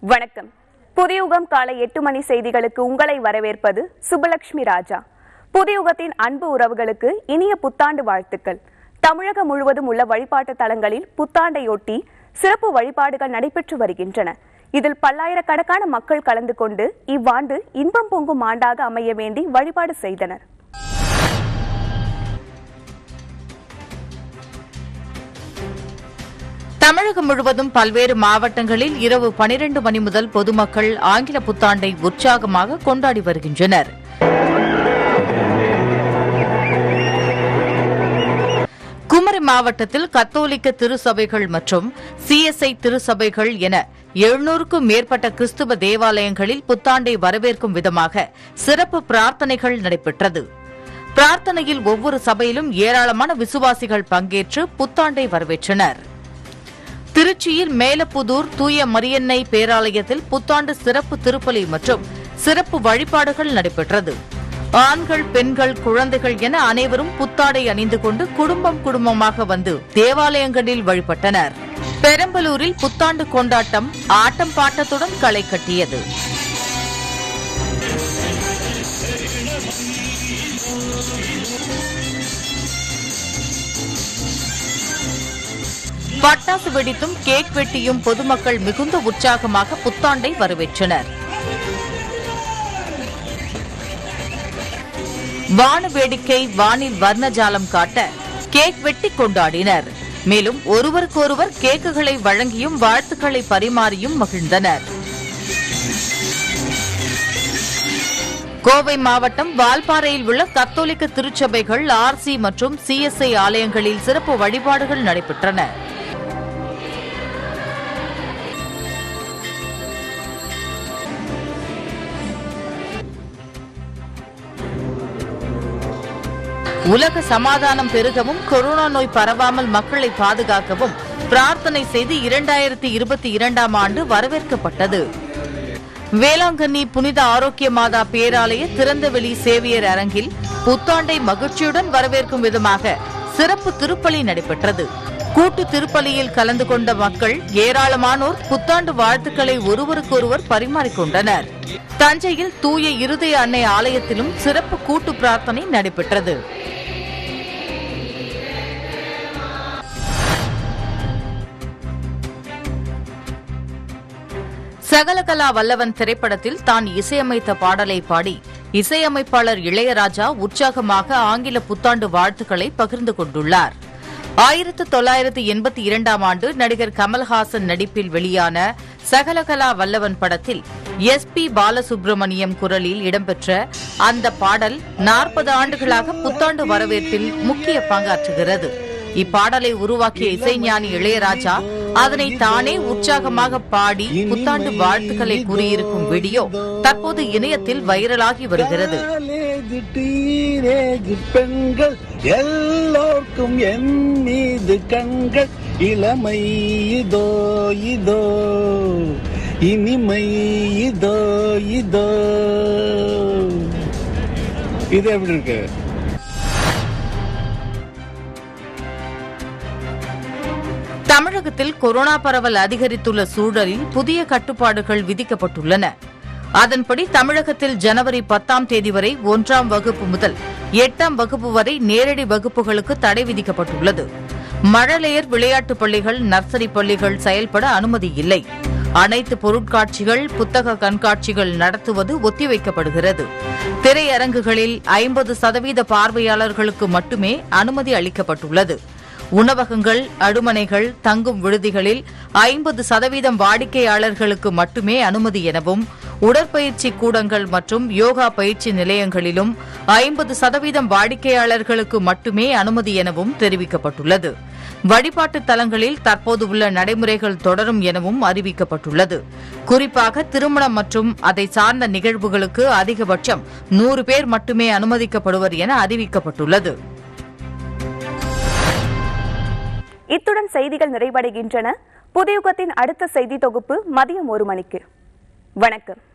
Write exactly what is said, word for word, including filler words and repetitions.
வணக்கம். புதுயுகம் காலை எட்டு மணி செய்திகளுக்கு உங்களை வரவேற்பது சுபலட்சுமி ராஜா. புதுயுகத்தின் அன்பு உறவுகளுக்கு இனிய புத்தாண்டு வாழ்த்துக்கள். தமிழகம் முழுவதும் உள்ள வழிபாட்டு தலங்களில் புத்தாண்டையொட்டி சிறப்பு வழிபாடுகள் நடைபெற்று வருகின்றன. இதில் பல்லாயிரக்கணக்கான மக்கள் கலந்து கொண்டு இவ்வாண்டு இன்பம் பொங்கும் ஆண்டாக அமைய வேண்டி வழிபாடு செய்தனர். தமிழகம் முழுவதும் பல்வேறு மாவட்டங்களில் இரவு பனிரண்டு மணி முதல் பொதுமக்கள் ஆங்கில புத்தாண்டை உற்சாகமாக கொண்டாடி வருகின்றனர். குமரி மாவட்டத்தில் கத்தோலிக்க திருச்சபைகள் மற்றும் சிஎஸ்ஐ திருச்சபைகள் என எழுநூறுக்கும் மேற்பட்ட கிறிஸ்துவ தேவாலயங்களில் புத்தாண்டை வரவேற்கும் விதமாக சிறப்பு பிரார்த்தனைகள் நடைபெற்றது. பிரார்த்தனையில் ஒவ்வொரு சபையிலும் ஏராளமான விசுவாசிகள் பங்கேற்று புத்தாண்டை வரவேற்றனர். திருச்சியில் மேலப்புதூர் தூய மரியன்னை பேராலயத்தில் புத்தாண்டு சிறப்பு திருப்பலி மற்றும் சிறப்பு வழிபாடுகள் நடைபெற்றது. ஆண்கள், பெண்கள், குழந்தைகள் என அனைவரும் புத்தாடை அணிந்து கொண்டு குடும்பம் குடும்பமாக வந்து தேவாலயங்களில் வழிபட்டனர். பெரம்பலூரில் புத்தாண்டு கொண்டாட்டம் ஆட்டம் பாட்டத்துடன் களை கட்டியது. பட்டாசு வெடித்தும் கேக் வெட்டியும் பொதுமக்கள் மிகுந்த உற்சாகமாக புத்தாண்டை வரவேற்றனர். வான வேடிக்கை, வானில் வர்ணஜாலம் காட்ட கேக் வெட்டி கொண்டாடினர். மேலும் ஒருவருக்கொருவர் கேக்குகளை வழங்கியும் வாழ்த்துக்களை பரிமாறியும் மகிழ்ந்தனர். கோவை மாவட்டம் வால்பாறையில் உள்ள கத்தோலிக்க திருச்சபைகள், ஆர்சி மற்றும் சிஎஸ்ஐ ஆலயங்களில் சிறப்பு வழிபாடுகள் நடைபெற்றன. உலக சமாதானம் பெருகவும் கொரோனா நோய் பரவாமல் மக்களை பாதுகாக்கவும் பிரார்த்தனை செய்து இரண்டாயிரத்தி இருபத்தி இரண்டாம் ஆண்டு வரவேற்கப்பட்டது. வேளாங்கண்ணி புனித ஆரோக்கிய மாதா பேராலய திறந்தவெளி சேவியர் அரங்கில் புத்தாண்டை மகிழ்ச்சியுடன் வரவேற்கும் விதமாக சிறப்பு திருப்பலி நடைபெற்றது. கூட்டு திருப்பலியில் கலந்து கொண்ட மக்கள் ஏராளமானோர் புத்தாண்டு வாழ்த்துக்களை ஒருவருக்கொருவர் பரிமாறிக்கொண்டனர். தஞ்சையில் தூய இருதய அன்னை ஆலயத்திலும் சிறப்பு கூட்டு பிரார்த்தனை நடைபெற்றது. சகலகலா வல்லவன் திரைப்படத்தில் தான் இசையமைத்த பாடலை பாடி இசையமைப்பாளர் இளையராஜா உற்சாகமாக ஆங்கில புத்தாண்டு வாழ்த்துக்களை பகிர்ந்து கொண்டுள்ளார். ஆயிரத்து தொள்ளாயிரத்து எண்பத்தி இரண்டாம் ஆண்டு நடிகர் கமல்ஹாசன் நடிப்பில் வெளியான சகலகலா வல்லவன் படத்தில் எஸ் பி பாலசுப்ரமணியம் குரலில் இடம்பெற்ற அந்த பாடல் நாற்பது ஆண்டுகளாக புத்தாண்டு வரவேற்பில் முக்கிய பங்காற்றுகிறது. இப்பாடலை உருவாக்கிய இசைஞானி இளையராஜா அதனை தானே உற்சாகமாக பாடி புத்தாண்டு வாழ்த்துக்களை கூறியிருக்கும் வீடியோ தற்போது இணையத்தில் வைரலாகி வருகிறது. பெண்கள் எல்லோருக்கும் என் மீது கண்கள், இளமை இதோ இதோ, இனிமை இதோ இதோ. இது எப்படி இருக்கு? தமிழகத்தில் கொரோனா பரவல் அதிகரித்துள்ள சூழலில் புதிய கட்டுப்பாடுகள் விதிக்கப்பட்டுள்ளன. அதன்படி தமிழகத்தில் ஜனவரி பத்தாம் தேதி வரை ஒன்றாம் வகுப்பு முதல் எட்டாம் வகுப்பு வரை நேரடி வகுப்புகளுக்கு தடை விதிக்கப்பட்டுள்ளது. மழலையர் விளையாட்டுப் பள்ளிகள், நர்சரி பள்ளிகள் செயல்பட அனுமதி இல்லை. அனைத்து பொருட்காட்சிகள், புத்தக கண்காட்சிகள் நடத்துவது ஒத்திவைக்கப்படுகிறது. திரையரங்குகளில் ஐம்பது சதவீத பார்வையாளர்களுக்கு மட்டுமே அனுமதி அளிக்கப்பட்டுள்ளது. உணவகங்கள், அடுமனைகள், தங்கும் விடுதிகளில் ஐம்பது சதவீதம் வாடிக்கையாளர்களுக்கு மட்டுமே அனுமதி எனவும், உடற்பயிற்சி கூடங்கள் மற்றும் யோகா பயிற்சி நிலையங்களிலும் ஐம்பது சதவீதம் வாடிக்கையாளர்களுக்கு மட்டுமே அனுமதி எனவும் தெரிவிக்கப்பட்டுள்ளது. வழிபாட்டு தலங்களில் தற்போது உள்ள நடைமுறைகள் தொடரும் எனவும் அறிவிக்கப்பட்டுள்ளது. குறிப்பாக திருமணம் மற்றும் அதை சார்ந்த நிகழ்வுகளுக்கு அதிகபட்சம் நூறு பேர் மட்டுமே அனுமதிக்கப்படுவர் என அறிவிக்கப்பட்டுள்ளது. இத்துடன் செய்திகள் நிறைவடைகின்றன. புதுயுகத்தின் அடுத்த செய்தி தொகுப்பு மதியம் ஒரு மணிக்கு. வணக்கம்.